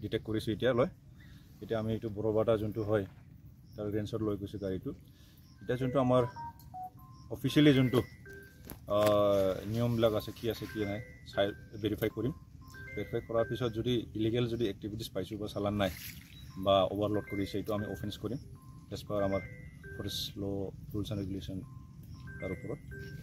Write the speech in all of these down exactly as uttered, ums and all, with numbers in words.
detect কৰিছোঁ এতিয়ালৈ এতিয়া আমি এইটো বৰবাটা যোনটো হয় তাৰ ৰেঞ্জত লৈ গৈছোঁ গাড়ীটো এতিয়া যোনটো আমাৰ অফিচিয়েলি যোনটো নিয়মবিলাক আছে কি আছে কি নাই চাই ভেৰিফাই কৰিম ভেৰিফাই কৰাৰ পিছত যদি ইলিগেল যদি এক্টিভিটিছ পাইছোঁ বা চালান নাই বা অভাৰলোড কৰিছে এইটো আমি অফেন্স কৰিম এজ পাৰ আমাৰ ফৰেষ্ট ল ৰুলছ এণ্ড ৰেগুলেশ্যন তাৰ ওপৰত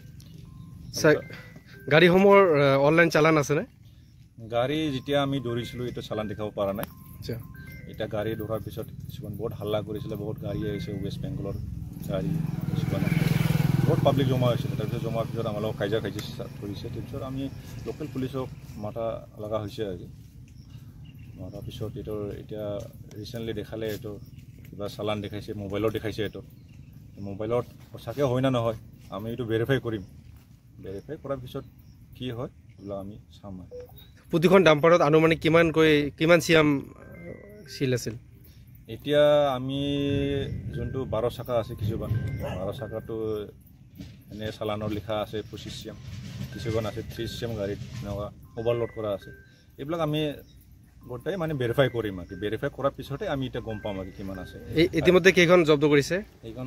গাড়ীসমূহৰ অনলাইন চালান আছেনে গাড়ী যেতিয়া আমি দৌৰিছিলোঁ এইটো চালান দেখাব পৰা নাই এতিয়া গাড়ী দৌৰাৰ পিছত কিছুমান বহুত হাল্লা কৰিছিলে বহুত গাড়ী আহিছে ৱেষ্ট বেংগলৰ গাড়ী কিছুমান বহুত পাব্লিক জমা হৈছিলে তাৰপিছত জমাৰ পিছত আমাৰ লগত কাজিয়া কাজিয়া ষ্টাৰ্ট কৰিছে তাৰপিছত আমি লোকেল পুলিচক মাতা লগা হৈছে আৰু মাতাৰ পিছত এইটো এতিয়া ৰিচেণ্টলি দেখালে এইটো কিবা চালান দেখাইছে মোবাইলত দেখাইছে এইটো মোবাইলত সঁচাকৈ হয় না নহয় আমি এইটো ভেৰিফাই কৰিম ভেৰিফাই কৰাৰ পিছত কি হয় এইবিলাক আমি চাম প্ৰতিখন ডাম্পাৰত আনুমানিক কিমানকৈ কিমান চিয়াম চিল আছিল এতিয়া আমি যোনটো বাৰ চাকা আছে কিছুমান বাৰ চাকাটো এনে চালানৰ লিখা আছে পঁচিছ চিয়াম কিছুমান আছে ত্ৰিছ চিয়াম গাড়ীত এনেকুৱা অভাৰলোড কৰা আছে এইবিলাক আমি গোটেই মানে ভেৰিফাই কৰিম আৰু ভেৰিফাই কৰাৰ পিছতে আমি এতিয়া গম পাম আৰু কিমান আছে ইতিমধ্যে কেইখন জব্দ কৰিছে এইখন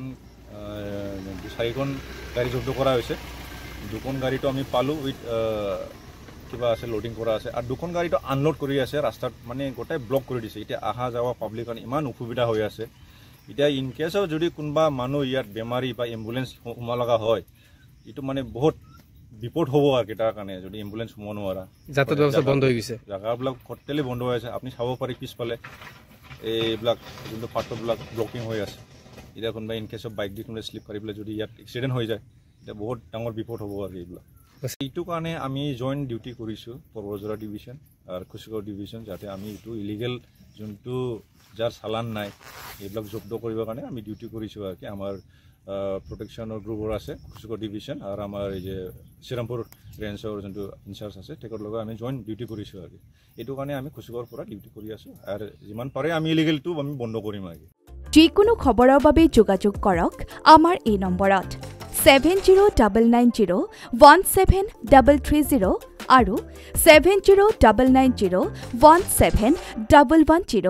চাৰিখন গাড়ী জব্দ কৰা হৈছে দুখন গাড়ীটো আমি পালোঁ উইথ কিবা আছে লোডিং কৰা আছে আৰু দুখন গাড়ীটো আনলোড কৰি আছে ৰাস্তাত মানে গোটেই ব্লক কৰি দিছে এতিয়া অহা যোৱা পাব্লিকৰ ইমান অসুবিধা হৈ আছে এতিয়া ইন কেছৰ যদি কোনোবা মানুহ ইয়াত বেমাৰী বা এম্বুলেঞ্চ সোমাব লগা হয় এইটো মানে বহুত বিপদ হ'ব আৰু তাৰ কাৰণে যদি এম্বুলেঞ্চ সোমাব নোৱাৰা যাতায়াত ব্যৱস্থা বন্ধ হৈ গৈছে জেগাবিলাক টোটেলি বন্ধ হৈ আছে আপুনি চাব পাৰি পিছফালে এইবিলাক যোনটো পাৰ্টবিলাক ব্লকিং হৈ আছে এতিয়া কোনোবা ইন কেছত বাইক দি কোনোবাই শ্লিপ কৰি পেলাই যদি ইয়াত এক্সিডেণ্ট হৈ যায় এতিয়া বহুত ডাঙৰ বিপদ হ'ব আৰু এইবিলাক এইটো কাৰণে আমি জইণ্ট ডিউটি কৰিছোঁ পৰ্বজৰা ডিভিজন আৰু কুশিগড় ডিভিজন যাতে আমি এইটো ইলিগেল যোনটো যাৰ চালান নাই এইবিলাক জব্দ কৰিবৰ কাৰণে আমি ডিউটি কৰিছোঁ আৰু কি আমাৰ প্ৰটেকশ্যনৰ গ্ৰুপৰ আছে কুশিগড় ডিভিজন আৰু আমাৰ এই যে শ্ৰীৰামপুৰ ৰেঞ্জৰ যোনটো ইনচাৰ্জ আছে তেখেতৰ লগত আমি জইণ্ট ডিউটি কৰিছোঁ আৰু এইটো কাৰণে আমি কুশিগড়ৰ পৰা ডিউটি কৰি আছোঁ আৰু যিমান পাৰে আমি ইলিগেলটো আমি বন্ধ কৰিম আৰু যিকোনো খবৰৰ বাবে যোগাযোগ কৰক আমাৰ এই নম্বৰত seven zero' double nine zero' one seven double three zero' আৰু seven zero' double nine zero' one seven double one zero'